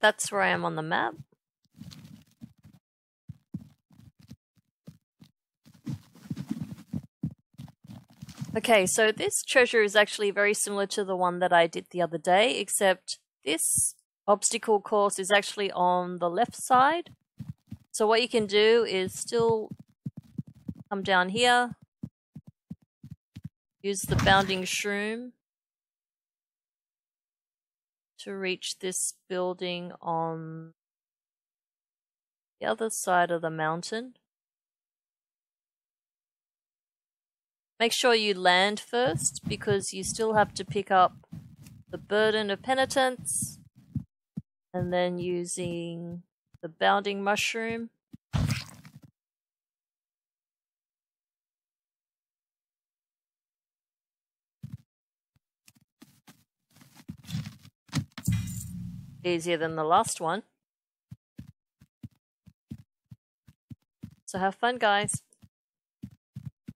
that's where I am on the map. Okay, so this treasure is actually very similar to the one that I did the other day, except this obstacle course is actually on the left side. So what you can do is still come down here, use the bounding shroom to reach this building on the other side of the mountain. Make sure you land first, because you still have to pick up the Burden of Penitence, and then using the bounding mushroom. Easier than the last one. So have fun, guys.